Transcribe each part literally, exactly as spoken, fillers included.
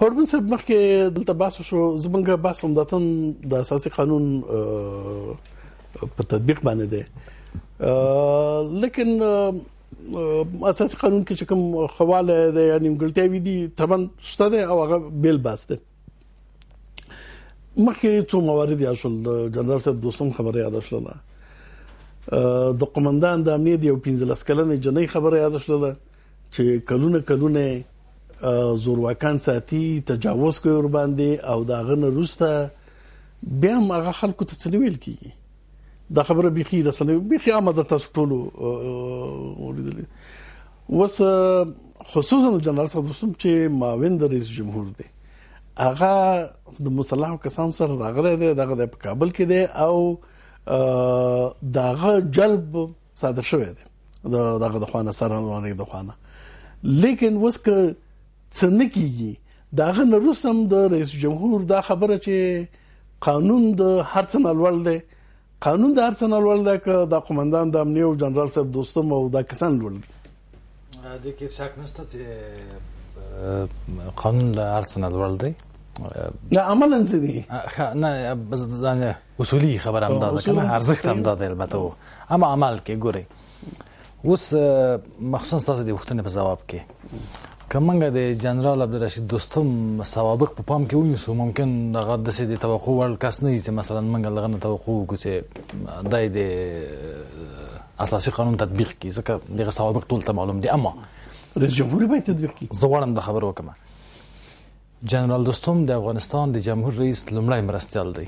پرون صاحب مخکې دلته بحث شو زمونږ بحث عمدتاً د اساسي قانون په تطبیق باندې دی لیکن اساسي قانون کې چې کوم خواله دی یا نیمګړتیاوې دي طبعا شته دی او هغه بیل بحث دی. مخکې څو موارد یاد شول جنرال صاحب دوستم خبره یاد شوله د قومندان د امنیت یو پنځلس کلنې جنۍ خبره یاد شوله چې کلونه کلونه زورواکان ساتي تجاوز کوي ور باندې او دا غنه روسته بیا هغه خلکو ته څه ویل کیږي دا خبره بيخي رسنۍ بيخي عامه تاسو ټولو ولیدل وس خصوصا جنرال صاحب چې معاون د رئیس جمهور دی هغه د مصالحو کسان سره راغلی دی دغه د کابل کې دی او دغه جلب صادر شوی دی دغه د خوانه سره ونه د خوانه لیکن وس ک څنګه کیږي دغه نورسم د رئیس جمهور دا خبره چې قانون د هر څه نلول دی قانون د هر څه نلول دی ک د قومندان د امنیت او جنرال صاحب دوستم او د کسان لول دي د کې شک نشته چې قانون د هر څه نلول دی نه عملاً څه دي نه بس اصولي خبره هم ده کنه ارزښت هم ده البته اما عمل کې ګوري اوس مخصوصا تاسو د وختونو په جواب کې کومنګ د جنرال عبدالرشید دوستم سوابق په پام کې ونیسو ممکن دغه د سې د توقع ول کس نه چې مثلا منګ لغنه توقع وکړو چې دای د اساسي قانون تطبیق کی ځکه دغه سوابق ټول ته معلوم دي اما رئیس جمهور باید تطبیق کی زوړم د خبرو وکم جنرال دوستم د افغانستان د جمهور رئیس لومړی مرستيال دی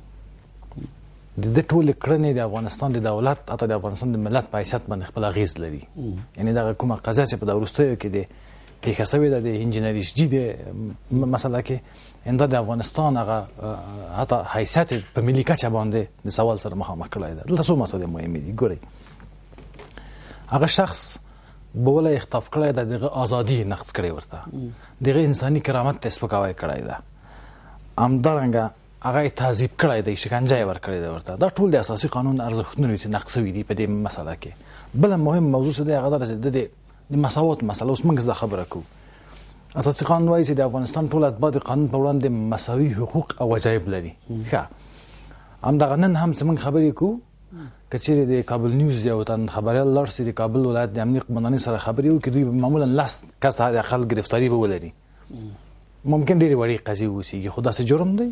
د دې ټول کړنې د افغانستان د دولت اته د افغانستان د ملت په حیثیت باندې خپل غیز لري یعنی دا کومه قضا چې په دورستیو کې دی د حسابي د انجنیری جدي مسله کې انده د افغانستان هغه حتی حیثیت په ملي کچه باندې د سوال سره مخامخ کړی دی دلته څو مسلې مهمې دي ګورئ هغه شخص بوله اختلاف کړی د دغه ازادي نقض کړی ورته دغه انساني کرامت ته سپکاوی کړی دی امدارنګه هغه تعذيب کړی دی شکنجه ور کړی دی ورته دا ټول د اساسي قانون ارزښتونه چې نقض وي دي په دې مسله کې بل مهم موضوع څه دی هغه د د مساوات مسله اوس موږ زده خبره کوو اساسي قانون وايي چې د افغانستان ټول اتباع د قانون په وړاندې مساوي حقوق او واجب لري ښه همدغه نن هم څنګه خبرې کوو کچېره د کابل نیوز یو تن خبريال لارسي د کابل ولایت د امنیت قومندانۍ سره خبرې وکړي دوی معمولا لاس کس د خلک گرفتاری به ولري ممکن ډېری وړي قضیه وسی خدا سي جرم دی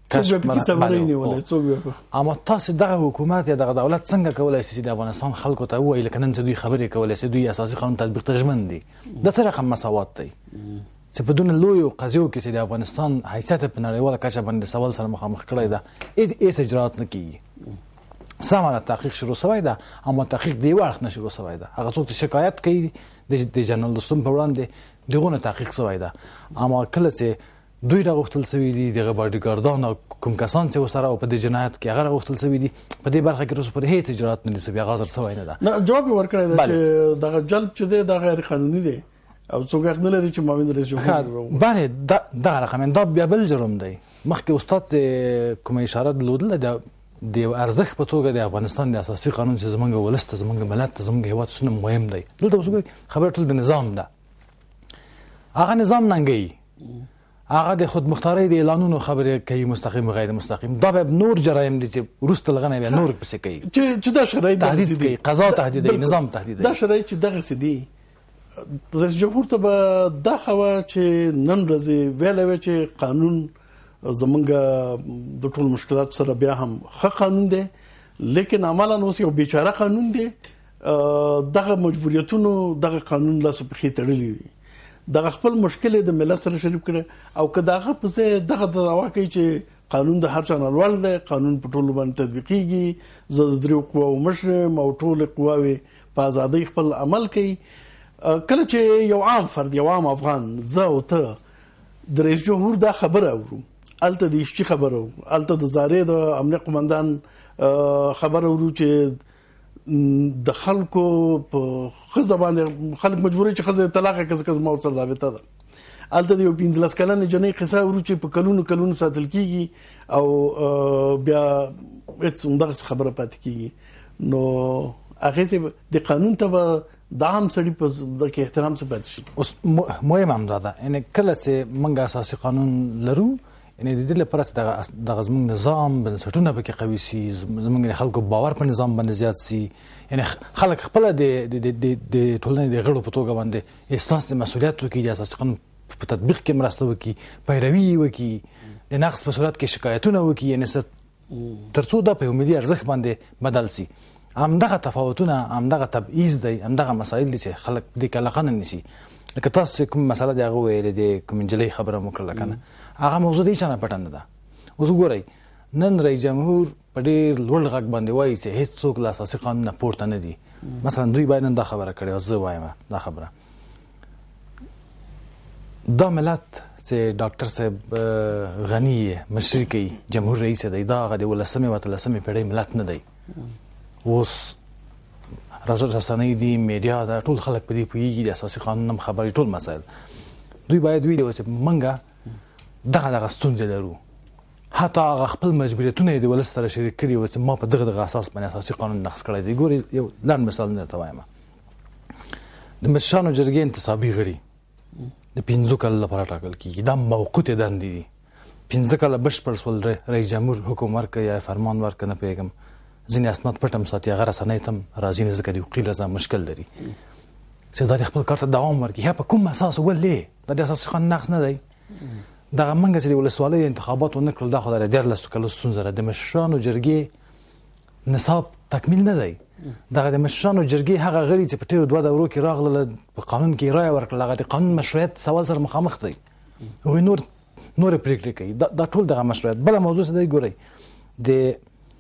اما تاسو دغه حکومت یا دغه دولت څنګه کولای شي د افغانستان خلکو ته وایي لکه نن چې دوی خبرې کولای شي دوی اساسي قانون تطبیق تجمن دي د څه رقم مساوات دی چې په دون لوی قضیو کې چې د افغانستان حیثیت په نړیواله کچه باندې سوال سره مخامخ کړی دا هیڅ اجرات نه کیږي سمانه تحقیق شروع شوی دا اما تحقیق دی وخت نه شروع شوی دا هغه څوک چې شکایت کوي د جنرال دوستم په وړاندې دغه تحقیق شوی دا اما کله چې دوی راغوښتل شوی دي دغه باډیګاردان او کوم کسان چې وسره په دې جنایت کې هغه راغوښتل شوی دي په دې برخه کې رسو پر هیڅ اجرات نه لسبي غاظر شوی نه ده نه جواب ورکړی دی چې دغه جلب چې دی د غیر قانوني دی او څوک حق نه لري چې معاون رئیس جمهور باندې دا رقم دا بیا بل جرم دی مخکې استاد کوم اشاره درلودل د د ارزښت په توګه د افغانستان د اساسي قانون چې زمونږ ولست زمونږ ملت زمونږ هیواد سونه مهم دی دلته اوس خبره ټول د نظام ده هغه نظام ننګي هغه د خود مختاري د اعلانونو خبره کوي مستقیم غیر مستقیم دا به نور جرایم دي چې روس لغنه به نور پسې کوي چې دا شرایط تهدید کوي قضا تهدید نظام تهدید دا شرایط چې دغه سدي رئیس جمهور ته به دا خوا چې نن ورځې ویلوي چې قانون زمونږ د ټول مشکلات سره بیا هم ښه قانون دی لیکن عملاً اوس یو بیچاره قانون دی دغه مجبوریتونو دغه قانون لاسو په خې تړلې دي دغه خپل مشکل د ملت سره شریک کړي او که دغه په څه دغه دعوا کوي چې قانون د هر چا نړول دی قانون په ټولو باندې تطبیقيږي زه د دریو قواو مشرم او ټول قواوي په ازادۍ خپل عمل کوي کله چې یو عام فرد یو عام افغان زه او ته د رئیس جمهور دا خبره اورو الته د شي خبره الته د زارې د امنیت قومندان خبره ورو چې د خلکو په خزه باندې خلک مجبوري چې خزه طلاق کز کز مو سره رابطه ده الته د یو پنځلس کلنې جنې قصه ورو چې په کلونو کلونو ساتل کیږي او بیا هیڅ اندغه خبره پاتې کیږي نو هغه د قانون ته دا هم سړي په د کې احترام څه پاتې شي. اوس مهم هم دا ده یعنی کله چې موږ اساسي قانون لرو یعنی د دې لپاره چې دغه دغه زموږ نظام بنسټونه پکې قوي سي، زموږ خلکو باور په نظام باندې زیات سي، یعنی خلک خپل د د د ټولنې د غړو په توګه باندې احساس د مسؤلیت وکړي، د اساسي قانون په تطبیق کې مرسته وکړي، پیروي وکړي، د نقص په صورت کې شکایتونه وکړي، یعنی تر څو دا په ملي ارزښت باندې بدل سي. همدغه تفاوتونه، همدغه تبعیض دی، همدغه مسایل دي چې خلک دې کې علاقه نه نیسي. لکه تاسو کوم مسله دی هغه ویلې د کوم نجلۍ خبره مو کړله که نه، هغه موضوع د هېچا نه پټه نه ده. اوس وګورئ نن رئیس جمهور په ډېر لوړ غږ باندې وایي چې هېڅوک له اساسي قانون نه پورته نه دي. مثلا دوی باید نن دا خبره کړې او زه وایم دا خبره. دا ملت چې ډاکټر صاحب غني مشري کوي، جمهور رئیس دی، دا هغه د ولسمې و اتلسمې پېړۍ ملت نه دی. اوس رسنۍ دي، میډیا ده، ټول خلک په دې پوهېږي، د اساسي قانون هم خبرې، ټول مسایل. دوی باید ویلي وای چې موږ دغه دغه ستونزې لرو، حتی هغه خپل مجبوریتونه یې د ولس سره شریک کړي وو چې ما په دغه دغه اساس باندې اساسي قانون نقض کړی دی. ګورې یو لنډ مثال درته وایم، د مشرانو جرګې انتصابي غړي د پنځو کالو لپاره ټاکل کېږي، دا موقوتې دندې دي. پنځه کاله بشپړ شول رئیس جمهور حکم ورکړي یا فرمان ورکړي، نه پوهېږم، ځینې اسناد پټ هم ساتي، هغه رسنۍ ته هم راځي نه، ځکه د حقوقي لحاظه مشکل لري چې دا د خپل کار ته دوام ورکړي. یا په کوم اساس ولې دا د اساسي قانون نقض نه دی؟ دغه موږ چې د ولسوالیو انتخابات ونه کړل، دا خو د دیارلسو کالو ستونزه ده. د مشرانو جرګې نصاب تکمیل نه دی. دغه د مشرانو جرګې هغه غړي چې په تېرو دوه دورو کې راغلل، په قانون کې رایه ورکړل، هغه د قانون مشروعیت سوال سره مخامخ دی. هغوی نور نورې پرېکړې کوي. دا ټول دغه مشروعیت. بله موضوع څه دی؟ ګورئ د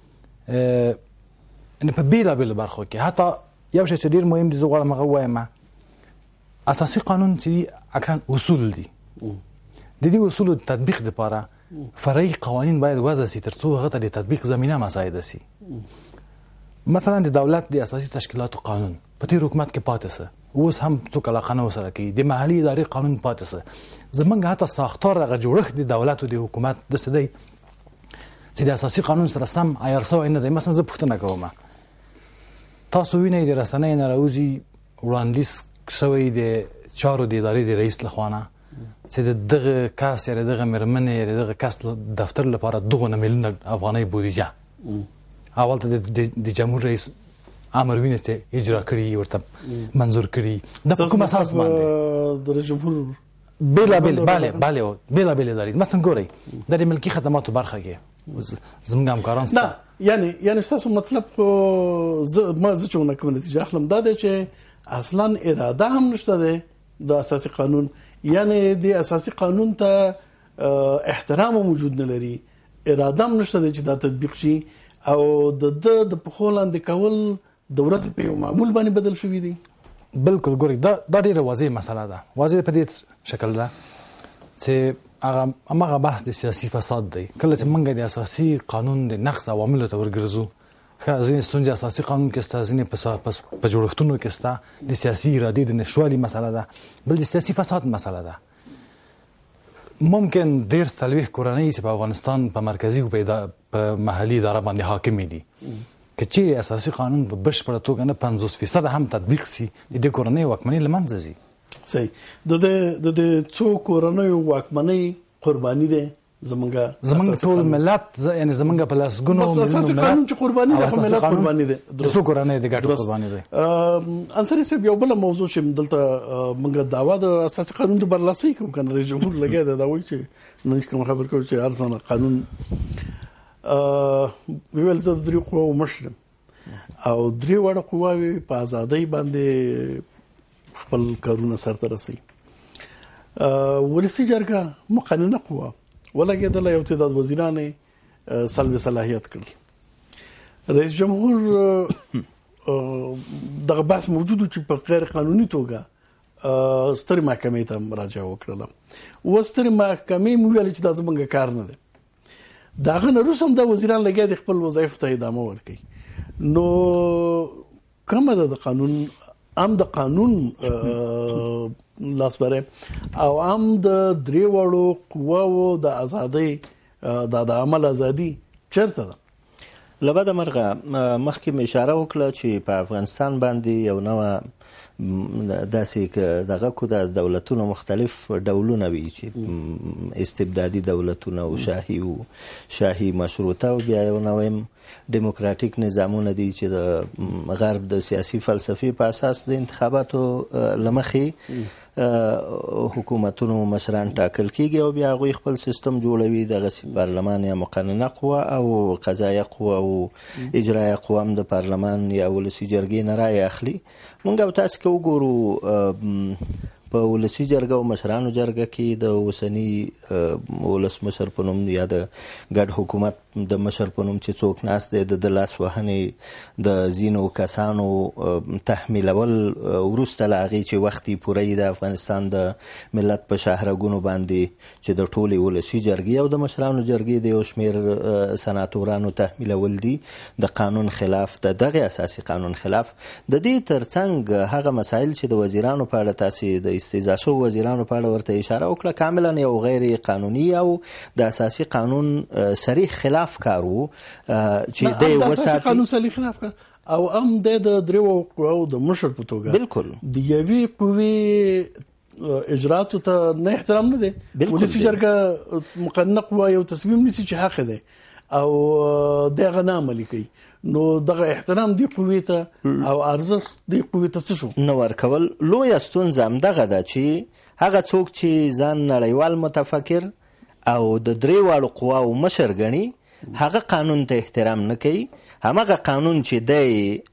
یعنې په بېلابېلو برخو کې، حتی یو شی چې ډېر مهم دی، زه غواړم هغه ووایم، اساسي قانون چې دي اکثرا اصول دي. د دې اصولو د تطبیق دپاره فرعي قوانین باید وضع سي تر څو هغه ته د تطبیق زمینه مساعده سي. مثلا د دولت د اساسي تشکیلاتو قانون په تېر حکومت کې پاتې سه، اوس هم څوک علاقه نه ورسره کوي. د محلي ادارې قانون پاتې سه. زموږ حتی ساختار دغه جوړښت د دولت او د حکومت داسې دی چې د اساسي قانون سره سم عیار سوی نه دی. مثلا زه پوښتنه کوم، تاسو وینئ د رسنیو نه راوځي وړاندیز شوی د چارو د ادارې د رئیس لخوا نه چې د دغه کس یا دغه مېرمنې یا دغه کس دفتر لپاره دغونه میلیونه افغانۍ بودیجه اول ته د جمهور رئیس امر ویني چې اجرا کړي، ورته منظور کړي. د کوم اساس باندې د جمهور بېلابېل بله بله بېلابېل ادارې مثلا ګورئ د ملکي خدماتو برخه کې زموږ همکاران سته. نه یعنی یعنی ستاسو مطلب زه ما زه چې ونه کوم نتیجه اخلم دا دی چې اصلا اراده هم نشته ده د اساسي قانون، یعنی د اساسي قانون ته احترام موجود نه لري، اراده هم نشته ده چې دا تطبیق شي، او د د د پخو لاندې کول د ورځې په یو معمول باندې بدل شوي دي. بالکل ګورئ دا دا ډېره واضح مسله ده. واضح په دې شکل ده چې هغه هماغه بحث د سیاسي فساد دی. کله چې موږ د اساسي قانون د نقض عواملو ته ورګرځو، ښه ځینې ستونزې اساسي قانون کې شته، ځینې په جوړښتونو کې شته، د سیاسي ارادې د نشتوالي مسله ده، بل د سیاسي فساد مسله ده. ممکن ډېر څلوېښت کورنۍ چې په افغانستان په مرکزي او په محلي اداره باندې حاکمې دي، که چیرې اساسي قانون په بشپړه توګه نه پنځوس فیصده هم تطبیق سي، د دې کورنۍ واکمنۍ له منځه ځي. صحیح. د د د څو کورنیو واکمنۍ قرباني ده زمونږ زمونږ ټول ملت، یعنی زمونږ په لسګونو اساسي قانون چې قرباني ده، ملت قرباني ده، د څو کورنۍ د ګټو قرباني ده. انصاري صاحب یو بل موضوع چې دلته موږ دعوا د اساسي قانون د برلاسۍ کوم کنه رئیس جمهور لګیا ده دا وایي چې نن کوم خبر کوي چې ارزانه قانون ویل زه درې قواو مشر او درې وړه قواوې په ازادۍ باندې خپل کارونه سرته رسوي. ولسي جرګه مقننه قوه ولګېدله، یو تعداد وزیران یې سلب صلاحیت کړل. رئیس جمهور دغه بحث موجود چې په غیر قانوني توګه سترې محکمې ته مراجعه وکړله. و سترې محکمې مو ویل چې دا زموږ کار نه دی. د هغه نه وروسته هم دا وزیران لګیا دي خپل وظایفو ته ادامه ورکوي. نو کومه ده د قانون هم د قانون لاسبره او هم د درې وړو قواو د ازادۍ د عمل ازادي چیرته ده؟ لبد مرغه مخکې مې اشاره وکړه چې په افغانستان باندې یو نوه داسې که دغه کو د دولتونو مختلف ډولونه وي چې استبدادي دولتونه او شاهي او شاهي مشروطه او بیا یو نویم ډیموکراتیک نظامونه دي چې د غرب د سیاسي فلسفې په اساس د انتخاباتو له مخې حکومتونو مشران ټاکل کیږي او بیا هغوی خپل سیستم جوړوي، دغسې پارلمان یا مقننه قوه او قضایه قوه او اجرایه قوه هم د پارلمان یا ولسي جرګې نه رایې اخلي. موږ او تاسې که وګورو په ولسي جرګه او مشرانو جرګه کې د اوسني ولسمشر په نوم یا د ګډ حکومت د مشر په نوم چې څوک ناست دی د لاس وهنې د ځینو کسانو تحمیلول وروسته له هغې چې وخت یې پوره د افغانستان د ملت په شاهرګونو باندې چې د ټولې ولسي جرګې او د مشرانو جرګې د یو شمېر سناتورانو تحمیلول دي د قانون خلاف، د دغې اساسي قانون خلاف. د دې ترڅنګ هغه مسایل چې د وزیرانو په اړه تاسې د استیضاح شوو وزیرانو په اړه ورته اشاره وکړه کاملا یو غیر قانوني او د اساسي قانون صریح خلاف کار و چې دی وساتي. د اساسي قانون صریح خلاف کار او هم د دریو قواو د مشر په توګه بالکل د یوې قوې اجراتو ته نه احترام نه دی. ولسي جرګه مقننه قوه یو تصمیم نیسي چې حق دی او دغه نه عملي کوي، نو دغه احترام دی قوې ته او ارزښت دی قوې ته څه شو نه ورکول. لویه ستونزه همدغه ده چې هغه څوک چې ځان نړیوال متفکر او د درې واړو قواو مشر ګڼي هغه قانون ته احترام نه کوي. همغه قانون چې دی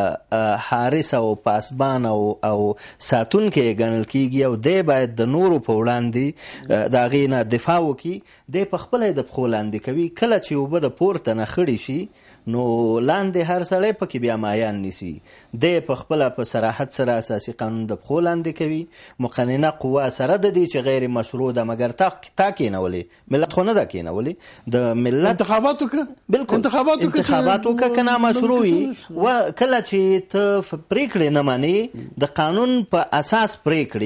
حارس او پاسبان او او ساتونکی ګڼل کیږي او دی باید د نورو په وړاندې د هغې نه دفاع وکړي، دی په خپله یې د پښو لاندې کوي. کله چې اوبه د پورته نه خړې شي نو لاندې هر سړی پکې بیا مایان نیسي، دی په خپله په صراحت سره اساسي قانون د پښو لاندې کوي. مقننه قوه سره د دې چې غیر مشروع ده مګر تا تا کېنولې، ملت خو نه ده کېنولې، د ملت انتخابات وکړه بالکل انتخابات وکړه که نامشروع وي. و کله چې ته پرېکړې نه منې د قانون په اساس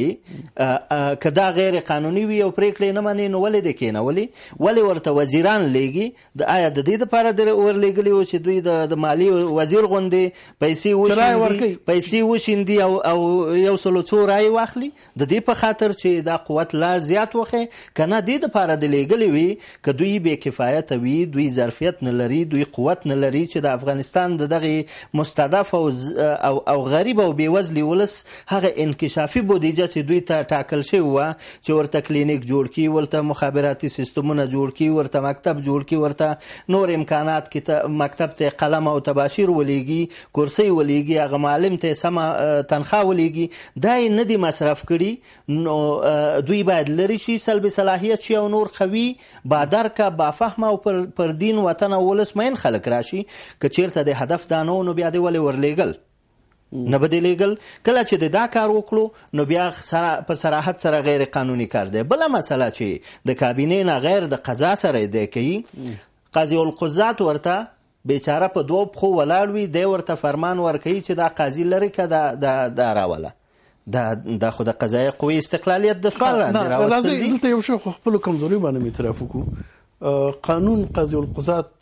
پرېکړې که دا غیر قانوني وي او پرېکړې نه منې نو ولې دې کېنولې؟ ولې ورته وزیران لیږي؟ د آیا د دې دپاره دې ورلیږلي و چې دوی د مالي وزیر غوندې پیسې وشیندي پیسې وشیندي او او یو سلو څو رایې واخلي د دې په خاطر چې دا قوت لا زیات وښي؟ که نه دې دپاره د لیږلي وي که دوی بې کفایته وي، دوی ظرفیت نه لري، دوی قوت نه لري چې د افغانستان د دغې مستضعف او او او غریب او بېوزلي ولس هغه انکشافي بودیجه چې دوی ته ټاکل شوې وه چې ورته کلینیک جوړ کړي، ورته مخابراتي سیستمونه جوړ کړي، ورته مکتب جوړ کړي، ورته نور امکانات کې مکتب ته قلم او تباشیر ولېږي، کرسۍ ولېږي، هغه معلم ته سمه تنخواه ولېږي، دا یې نه دي مصرف کړي. نو دوی باید لرې شي، سلب صلاحیت شي او نور قوي بادرکه بافهمه او پر, پر دین وطن او ولس مین خلک راشي. که چیرته د هدف دا نه و نو بیا دې ولې ورلیږل؟ نه به دې لیږل. کله چې د دا کار وکړو نو بیا په صراحت سره غیر قانوني کار دی. بله مسله چې د کابینې نه غیر د قضا سره دی کوي، قاضي القضات ورته بیچاره په دوه پښو ولاړ وي، دی ورته فرمان ورکوي چې دا قاضي لرې که دا راوله. دا دا خو د قضایي قوې استقلالیت د سوال راندې راوستل دي. دلته یو شی خو خپلو کمزوري باندې مې اعتراف وکړو. قانون قاضي القضات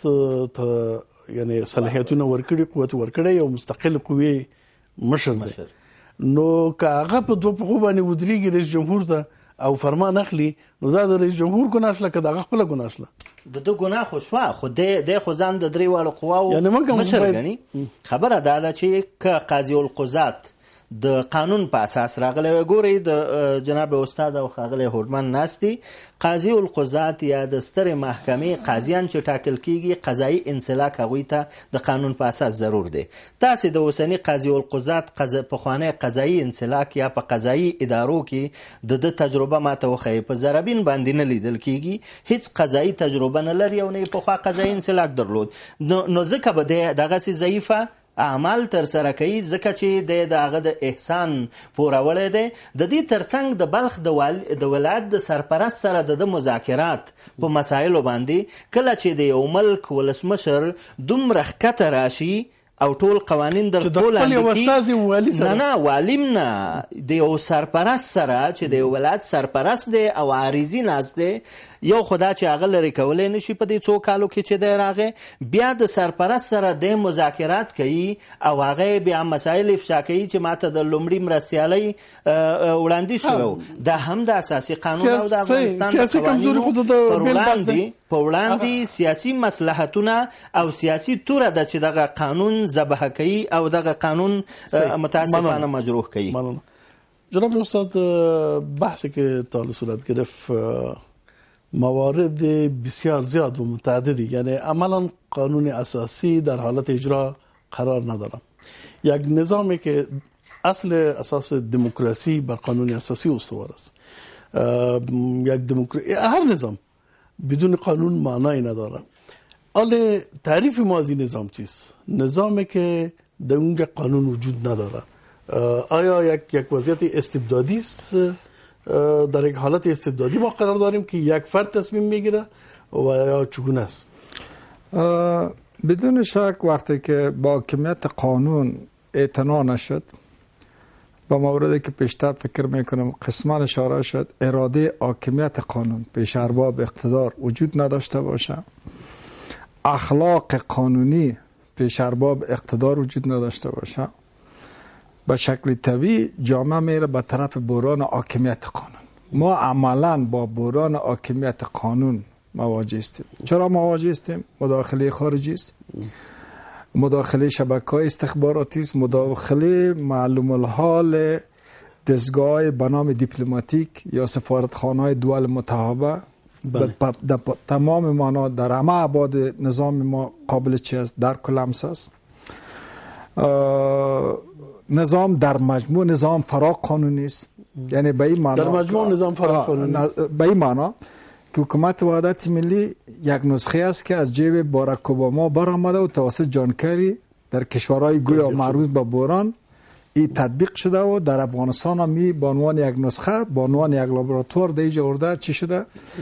ته یعنې صلاحیتونه ورکړي، قوت ورکړی، یو مستقل قوې مشر دی. نو که هغه په دوه پښو باندې ودرېږي رئیس جمهور ته او فرمان اخلي نو دا د رئیس جمهور ګناه شله که د هغه خپله ګناه شله؟ د ده ګناه خو شوه، خو دی خو ځان د درې واړو قواو مشر ګڼي. خبره دا ده چې که قاضي القضات د قانون په اساس راغلی وی، ګورئ د جناب استاد او ښاغلی هوډمن ناست دي، قاضي القضات یا د سترې محکمې قاضیان چې ټاکل کیږي قضایي انسلاک هغوی ته د قانون په اساس ضرور دی. تاسې د اوسني قاضي القضات پخوانی قضایي انسلاک یا په قضایي ادارو کې د ده تجربه ماته وښیي، په زربین باندې نه لیدل کیږي، هیڅ قضایي تجربه نه لري او نه یې پخوا قضایي انسلاک درلود. نو ځکه به دی دغسې ضعیفه اعمال تر سره کوي، ځکه چې د هغه د احسان پوروړی دی. د دې ترڅنګ د بلخ د ولایت د سرپرست سره د مذاکرات په مسایلو باندې کله چې د یو ملک ولسمشر دومره ښکته راشي او ټول قوانین در ټول نه نه والیم نه د یو سرپرست سره چې د یو ولایت سرپرست دی او عارضي ناست دی، یو خدا چې هغه لري کولای نشي په دې څو کالو کې چې دی راغی، بیا د سرپرست سره د مذاکرات کوي او هغه بیا مسایل افشا کوي چې ماته د لومړي مرستیالۍ وړاندیز شوی. دا هم د اساسي قانون او د افغانستان سیاسي کمزوري خود د وړاندې په وړاندې سیاسي مصلحتونه او سیاسي توره ده چې دغه قانون ذبح کوي او دغه قانون متاسفانه مجروح کوي. جناب استاد، بحثی که تا صورت گرفت موارد بسیار زیاد و متعددی، یعنی عملا قانون اساسی در حالت اجرا قرار نداره. یک نظامی که اصل اساس دموکراسی بر قانون اساسی استوار است. یک دموکراسی هر نظام بدون قانون معنی نداره. حالا تعریف ما از این نظام چیست؟ نظامی که در اونجا قانون وجود نداره. آیا یک یک وضعیت استبدادی است؟ در یک حالت استبدادی ما قرار داریم که یک فرد تصمیم میگیره و یا چگونه است؟ بدون شک وقتی که با حاکمیت قانون اعتنا نشد، با موردی که پیشتر فکر میکنم قسمان اشاره شد، اراده حاکمیت قانون پیش ارباب اقتدار وجود نداشته باشه، اخلاق قانونی پیش ارباب اقتدار وجود نداشته باشه، به شکل طبیعی جامعه میره به طرف بحران حاکمیت قانون. ما عملا با بحران حاکمیت قانون مواجه هستیم. چرا مواجه هستیم؟ مداخله خارجی است، مداخله شبکه‌های استخباراتی است، مداخله معلوم الحال دستگاه به نام دیپلماتیک یا سفارتخانه‌های دول متحابه. در تمام معنا در همه ابعاد نظام ما قابل چی است؟ درک و لمس است. نظام در مجموع نظام فرا قانونی است، یعنی به این معنا در مجموع نظام فرا قانونی است، به این معنا که حکومت وحدت ملی یک نسخه است که از جیب باراک اوباما برآمده و توسط جان کری در کشورهای گویا معروض به بحران این تطبیق شده و در افغانستان هم می به عنوان یک نسخه به عنوان یک لابراتوار در اینجا ارده چی شده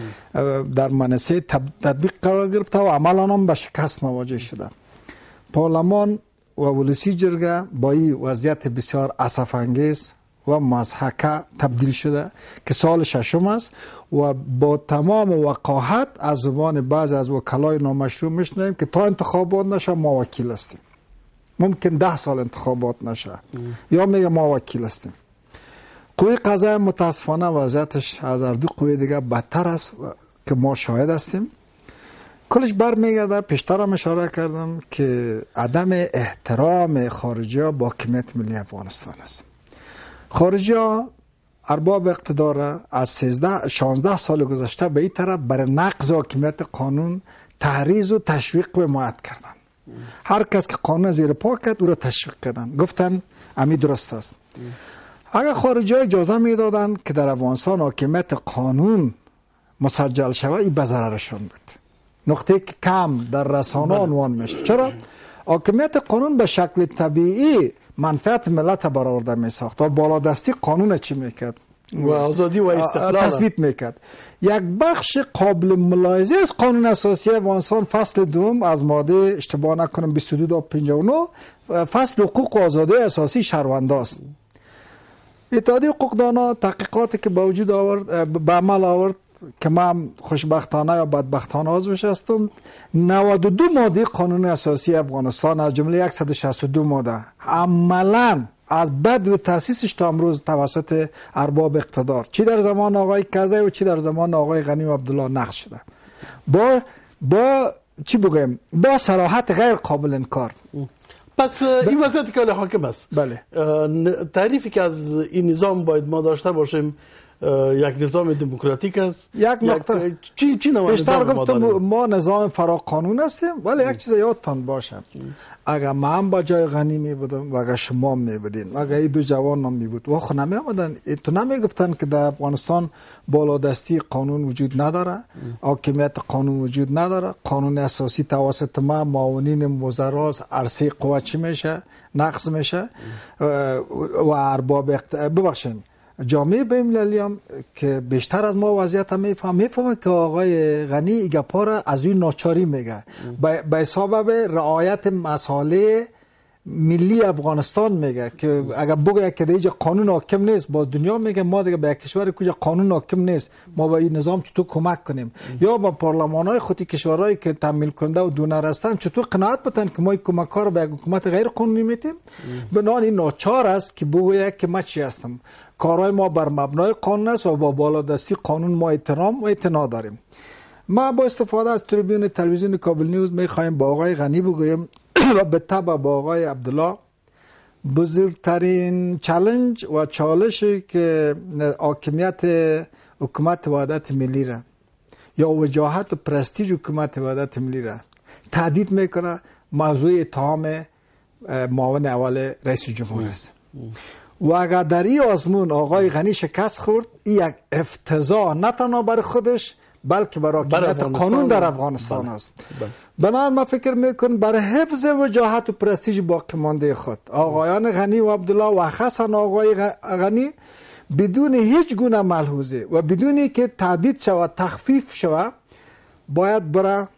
در منصه تطبیق قرار گرفته و عملا هم به شکست مواجه شده. پارلمان و ولسی جرگه با این وضعیت بسیار اسف انگیز و مضحکه تبدیل شده که سال ششم است و با تمام وقاحت از زبان بعض از وکلای نامشروع میشنویم که تا انتخابات نشه ما وکیل هستیم. ممکن ده سال انتخابات نشه یا میگه ما وکیل هستیم. قوه قضاییه متاسفانه وضعیتش از هر دو قوه دیگه بدتر است که ما شاهد هستیم. کلش برمیگرده، پیشتر هم اشاره کردم که عدم احترام خارجی ها با حاکمیت ملی افغانستان است. خارجی ها ارباب اقتدار از سیزده شانزده سال گذشته به این طرف برای نقض حاکمیت قانون تحریض و تشویق و حمایت کردن. هر کس که قانون زیر پا کرد او را تشویق کردن، گفتن امی درست است. اگر خارجی ها اجازه میدادن که در افغانستان حاکمیت قانون مسجل شود، این به ضررشون بود. نقطه که کم در رسانه عنوان میشه. چرا؟ حاکمیت قانون به شکل طبیعی منفعت ملت برآورده می ساخت و بالادستی قانون چی میکرد؟ و آزادی و استقلال تثبیت میکرد. یک بخش قابل ملاحظه از قانون اساسی افغانستان فصل دوم از ماده اشتباه نکنم بیست و دو تا پنجاه و نه فصل حقوق و آزادی اساسی شهروندان است. اتحادیه حقوقدانا تحقیقاتی که با وجود آورد به عمل آورد که من خوشبختانه یا بدبختانه عضوش هستم، نود و دو ماده قانون اساسی افغانستان از جمله صد و شصت و دو ماده عملاً از بد و تاسیسش تا امروز توسط ارباب اقتدار، چی در زمان آقای کزی و چی در زمان آقای غنی و عبدالله نقض شده. با با چی بگویم، با صراحت غیر قابل انکار. پس این وضعیتی که حاکم است، بله، تعریفی که از این نظام باید ما داشته باشیم یک نظام دموکراتیک است. یک نقطه چی چی نوع نظام ما داریم؟ ما نظام فرا قانون هستیم، ولی یک چیز یادتان باشه، اگر من با جای غنی می بودم و اگر شما می بودین، اگر این دو جوان هم می بود و خود نمی آمدن، تو نمی گفتن که در افغانستان بالادستی قانون وجود نداره، حاکمیت قانون وجود نداره، قانون اساسی توسط ما معاونین وزرا عرصه قوت چی میشه؟ نقض میشه و ارباب ببخشید جامعه بین‌المللی هم که بیشتر از ما وضعیت هم میفهم میفهمه که آقای غنی ایگپا را از این ناچاری میگه به سبب رعایت مسائل ملی افغانستان میگه که اگر بگه که دیگه قانون حاکم نیست، باز دنیا میگه ما دیگه به کشور کجا قانون حاکم نیست ما با این نظام چطور کمک کنیم؟ یا با پارلمان‌های خودی کشورهایی که تامین کننده و دونر هستند چطور قناعت بتن که ما کمک ها رو به حکومت غیر قانونی میتیم؟ بنابراین این ناچار است که بگه که ما چی هستم. کارهای ما بر مبنای قانون است و با بالادستی قانون ما احترام و اعتنا داریم. ما با استفاده از تریبیون تلویزیون کابل نیوز میخوایم با آقای غنی بگویم و به تبع با آقای عبدالله بزرگترین چالش و چالشی که حاکمیت حکومت وحدت ملی را یا وجاهت و پرستیژ حکومت وحدت ملی را تهدید میکنه موضوع اتهام معاون اول رئیس جمهور است. و اگر در این آزمون آقای غنی شکست خورد، این یک افتضاح نه تنها برای خودش بلکه برای حاکمیت قانون در افغانستان است. بنابراین ما فکر میکنم برای حفظ وجاهت و پرستیژ باقی مانده خود آقایان غنی و عبدالله و خاصا آقای غنی بدون هیچ گونه ملحوظه و بدونی که تهدید شود تخفیف شود باید برای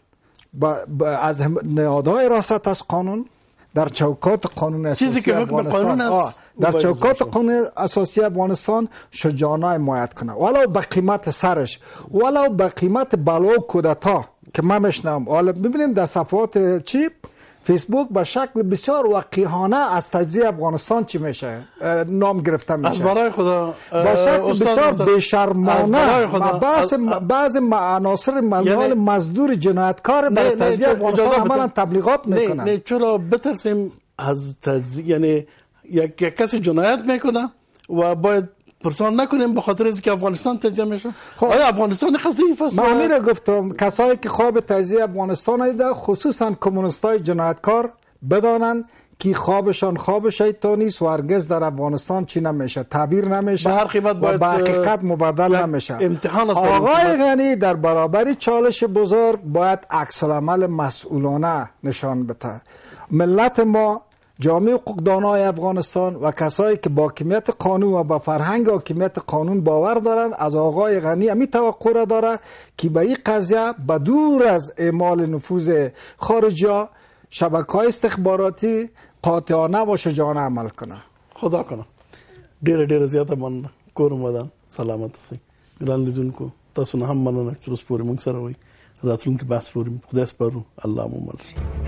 از نهادهای راست از قانون در چوکات قانون اساسی افغانستان است در چوکات قانون اساسی افغانستان شجاعانه حمایت کنه، ولو به قیمت سرش، ولو به قیمت بلا و کودتا که ما میشنم. حالا ببینیم در صفحات چی فیسبوک به شکل بسیار وقیحانه از تجزیه افغانستان چی میشه نام گرفته میشه. از برای خدا با شکل بسیار بیشرمانه بعض بعض عناصر ملال مزدور جنایتکار برای تجزیه افغانستان عملا تبلیغات میکنن. نه چرا بترسیم از تجزیه؟ یعنی یک کسی جنایت میکنه و باید پرسان نکنیم به خاطر اینکه افغانستان تجزیه میشه. آیا افغانستان خصیف است؟ من همین گفتم کسایی که خواب تجزیه افغانستان دیده خصوصا کمونیستای جنایتکار بدانند که خوابشان خواب شیطانی است و هرگز در افغانستان چی نمیشه، تعبیر نمیشه، به هر قیمت باید به حقیقت مبدل نمیشه. امتحان است. آقای غنی در برابر چالش بزرگ باید عکس العمل مسئولانه نشان بده. ملت ما، جامعه حقوقدانای افغانستان و کسایی که با حاکمیت قانون و با فرهنگ حاکمیت قانون باور دارن از آقای غنی همین توقع را داره که به این قضیه به دور از اعمال نفوذ خارجی‌ها شبکه‌های استخباراتی قاطعانه و شجاعانه عمل کنه. خدا کنه. ډېر ډېر زیاته من کورم ودان سلامت اوسئ. ګران لیدونکو تاسو نه هم مننه چې اوس پورې موږ سره وئ. راتلونکي بحث پورې خدای سپارو. الله مو مل.